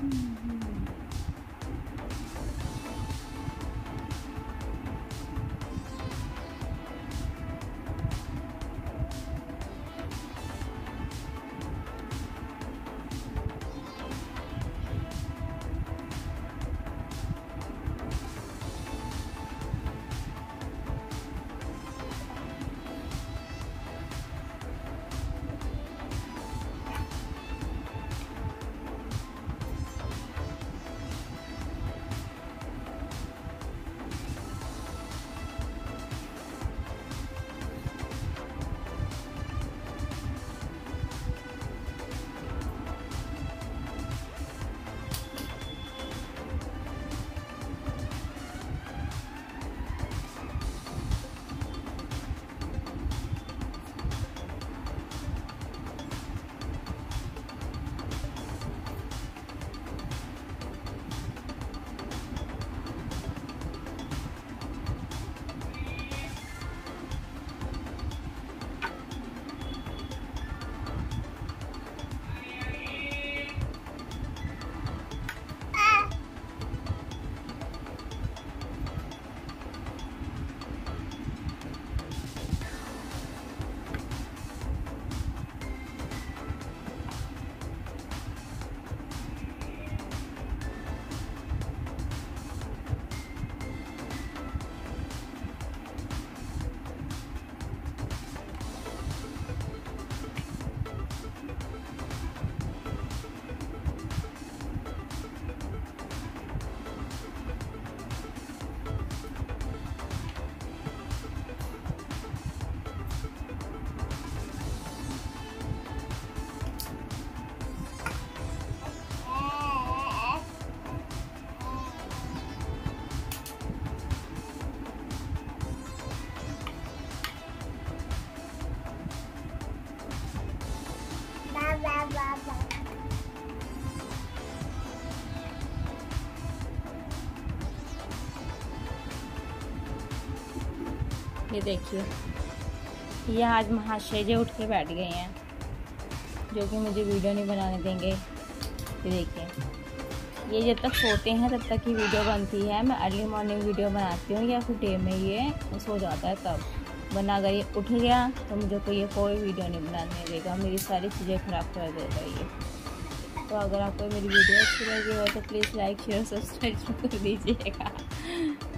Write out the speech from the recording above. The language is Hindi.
ये देखिए, ये आज महाशय जी उठ के बैठ गए हैं, जो कि मुझे वीडियो नहीं बनाने देंगे। ये देखिए, ये जब तक सोते हैं तब तक ही वीडियो बनती है। मैं अर्ली मॉर्निंग वीडियो बनाती हूँ या फिर डे में ये सो जाता है तब, वरना अगर ये उठ गया तो मुझे को ये कोई वीडियो नहीं बनाने देगा, मेरी सारी चीज़ें ख़राब कर देगा ये। तो अगर आपको मेरी वीडियो अच्छी लगी हो तो प्लीज़ लाइक शेयर सब्सक्राइब कर दीजिएगा।